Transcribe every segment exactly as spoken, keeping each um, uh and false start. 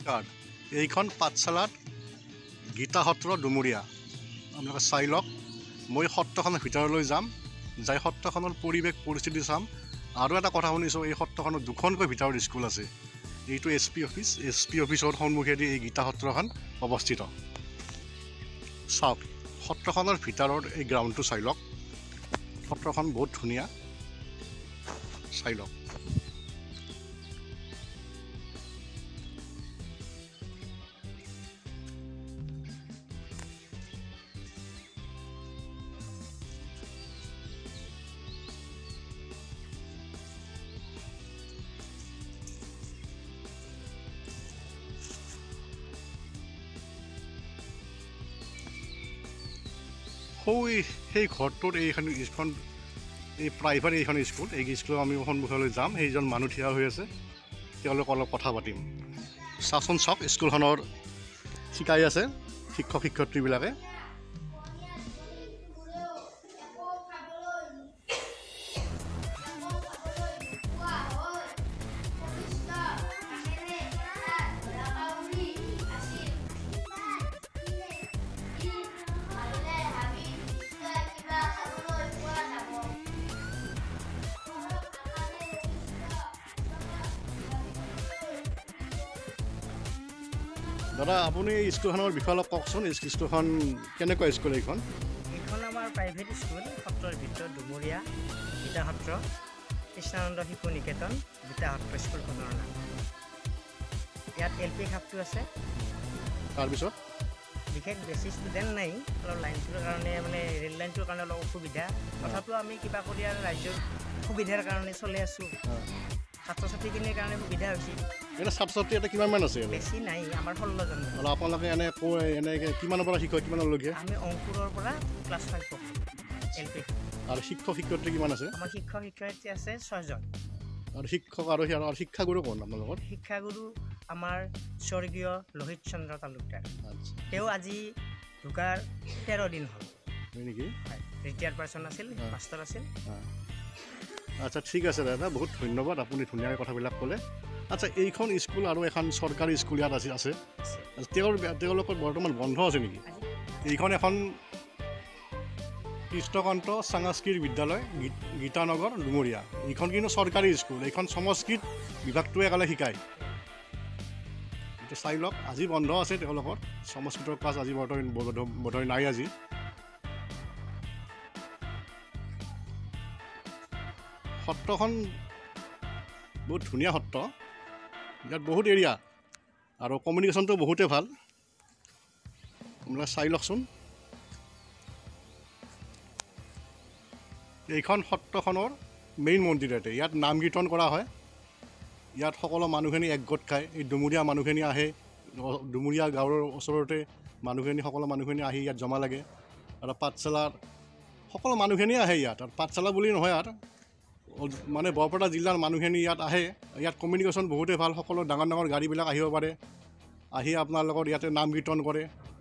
নমস্কাৰ এইখন পাঠশালাত গীতা সত্ৰ ডুমুৰিয়া আপোনালোকে চাই লওক মই সত্ৰখনৰ ভিতৰলৈ যাম যাই সত্ৰখনৰ পৰিৱেশ পৰিস্থিতি চাম আৰু এটা কথা শুনিছোঁ এই সত্ৰখনত দুখনকৈ ভিতৰত স্কুল আছে এইটো S P office S P অফিচৰ সন্মুখেদি এই গীতা সত্ৰখন অৱস্থিত চাওক সত্ৰখনৰ ভিতৰত এই গ্ৰাউণ্ডটো চাই লওক সত্ৰখন বহুত ধুনীয়া চাই লওক সৌ সেই ঘৰটোত এইখন স্কুলখন এই প্ৰাইভেট এইখন স্কুল এই স্কুলৰ আমি সন্মুখলৈ যাম সেইজন মানুহ থিয় হৈ আছে তেওঁলোক অলপ কথা পাতিম চাচোন চাওক স্কুলখনৰ শিকাই আছে শিক্ষক শিক্ষয়িত্ৰীবিলাকে দাদা আপুনি এই স্কুলখনৰ বিষয়ে অলপ কওকচোন এই স্কুলখন কেনেকুৱা স্কুল এইখন এইখন আমাৰ প্ৰাইভেট স্কুল সত্ৰৰ ভিতৰত ডুমুৰিয়া গীতা সত্ৰ কৃষ্ণানন্দ শিশু নিকেতন গীতা সত্ৰ স্কুলখনৰ নাম ইয়াত এল পি খাপটো আছে তাৰপিছত বিশেষ বেছি ষ্টুডেণ্ট নাই অলপ লাইনটোৰ কাৰণে মানে ৰেল লাইনটোৰ কাৰণে অলপ অসুবিধা তথাপিও আমি কিবা কৰি আৰু ৰাজ্যৰ সুবিধাৰ কাৰণে চলি আছোঁ ছাত্ৰ ছাত্ৰীখিনিৰ কাৰণে সুবিধা হৈছে এনে ছাত্ৰ ছাত্ৰী এটা কিমানমান আছে বেছি নাই আমাৰ ষোল্লজন আৰু আপোনালোকে এনে এনে কিমানৰ পৰা শিক্ষক কিমানলৈকে আমি অংকুৰৰ পৰা ক্লাছ ফাইভ পঢ়োঁ এল পি আৰু শিক্ষক শিক্ষয়িত্ৰী কিমান আছে আমাৰ শিক্ষক শিক্ষয়িত্ৰী আছে ছয়জন আৰু শিক্ষক আৰু শিক্ষাগুৰু কোন আপোনালোকৰ শিক্ষাগুৰু আমাৰ স্বৰ্গীয় লোহিত চন্দ্ৰ তালুকদাৰ তেওঁ আজি ঢুকাৰ তেৰ দিন হ'ল হয় নেকি হয় ৰিটায়াৰ্ড পাৰ্চন আছিল মাষ্টাৰ আছিল আচ্ছা ঠিক আছে দাদা বহুত ধন্যবাদ আপুনি ধুনীয়াকৈ কথাবিলাক ক'লে আচ্ছা এইখন স্কুল আৰু এখন চৰকাৰী স্কুল ইয়াত আছে আছে তেওঁৰ তেওঁলোকৰ বৰ্তমান বন্ধ আছে নেকি এইখন এখন কৃষ্ণকান্ত সাংস্কৃতিক বিদ্যালয় গীতানগৰ ডুমুৰিয়া এইখন কিন্তু চৰকাৰী স্কুল এইখন সংস্কৃত বিভাগটোৱে একেলগে শিকায় এইটো চাই লওক আজি বন্ধ আছে তেওঁলোকৰ সংস্কৃতৰ ক্লাছ আজি বৰ্তমান বোধহয় নাই আজি সত্ৰখন বহুত ধুনীয়া সত্ৰ ইয়াত বহুত এৰিয়া আৰু কমিউনিকেশ্যনটো বহুতেই ভাল আপোনালোকে চাই লওকচোন এইখন সত্ৰখনৰ মেইন মন্দিৰতে ইয়াত নাম কীৰ্তন কৰা হয় ইয়াত সকলো মানুহখিনি একগোট খায় এই ডুমুৰীয়া মানুহখিনি আহে ডুমুৰীয়া গাঁৱৰ ওচৰতে মানুহখিনি সকলো মানুহখিনি আহি ইয়াত জমা লাগে আৰু পাঠশালাৰ সকলো মানুহখিনি আহে ইয়াত আৰু পাঠশালা বুলি নহয় আৰু মানে বৰপেটা জিলাৰ মানুহখিনি ইয়াত আহে ইয়াত কমিউনিকেশ্যন বহুতেই ভাল সকলো ডাঙৰ ডাঙৰ গাড়ীবিলাক আহিব পাৰে আহি আপোনালোকৰ ইয়াতে নাম কীৰ্তন কৰে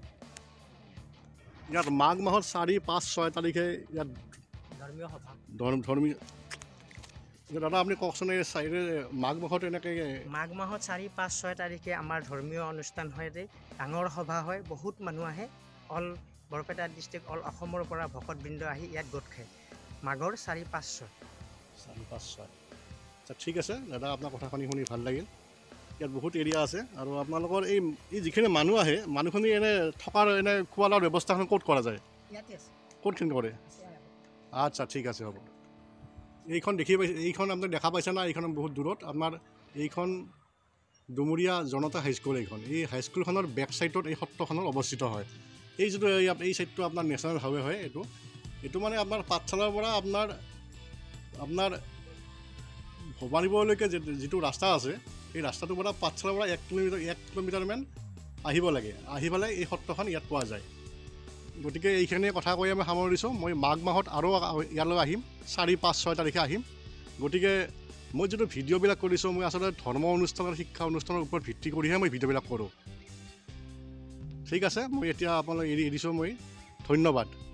ইয়াত মাঘ মাহৰ চাৰি পাঁচ ছয় তাৰিখে ইয়াত ধৰ্মীয় সভা ধৰ্মীয় দাদা আপুনি কওকচোন এই চাইৰে মাঘ মাহত এনেকৈ মাঘ মাহত চাৰি পাঁচ ছয় তাৰিখে আমাৰ ধৰ্মীয় অনুষ্ঠান হয় ডাঙৰ সভা হয় বহুত মানুহ আহে অল বৰপেটা ডিষ্ট্ৰিক্ট অল অসমৰ পৰা ভকতবৃন্দ আহি ইয়াত গোট খায় মাঘৰ চাৰি পাঁচ ছয় চাৰি পাঁচ ছয় আচ্ছা ঠিক আছে দাদা আপোনাৰ কথাখিনি শুনি ভাল লাগিল ইয়াত বহুত এৰিয়া আছে আৰু আপোনালোকৰ এই এই যিখিনি মানুহ আহে মানুহখিনি এনে থকাৰ এনে খোৱা লোৱাৰ ব্যৱস্থাখন ক'ত কৰা যায় ক'তখিনি কৰে আচ্ছা ঠিক আছে হ'ব এইখন দেখি পাইছে এইখন আপুনি দেখা পাইছে না এইখন বহুত দূৰত আপোনাৰ এইখন ডুমুৰীয়া জনতা হাইস্কুল এইখন এই হাইস্কুলখনৰ বেক ছাইডত এই সত্ৰখনৰ অৱস্থিত হয় এই যিটো এই ছাইডটো আপোনাৰ নেশ্যনেল হাইৱে হয় এইটো এইটো মানে আপোনাৰ পাঠশালাৰ পৰা আপোনাৰ আপোনাৰ ভৱানীপুৰলৈকে যিটো ৰাস্তা আছে এই ৰাস্তাটোৰ পৰা পাঠশালাৰ পৰা এক কিলোমিটাৰ এক কিলোমিটাৰমান আহিব লাগে আহি পেলাই এই সত্ৰখন ইয়াত পোৱা যায় গতিকে এইখিনিয়ে কথা কৈ আমি সামৰিছোঁ মই মাঘ মাহত আৰু ইয়ালৈ আহিম চাৰি পাঁচ ছয় তাৰিখে আহিম গতিকে মই যিটো ভিডিঅ'বিলাক কৰিছোঁ মই আচলতে ধৰ্ম অনুষ্ঠান আৰু শিক্ষা অনুষ্ঠানৰ ওপৰত ভিত্তি কৰিহে মই ভিডিঅ'বিলাক কৰোঁ ঠিক আছে মই এতিয়া আপোনালোক এৰি এৰিছোঁ মই ধন্যবাদ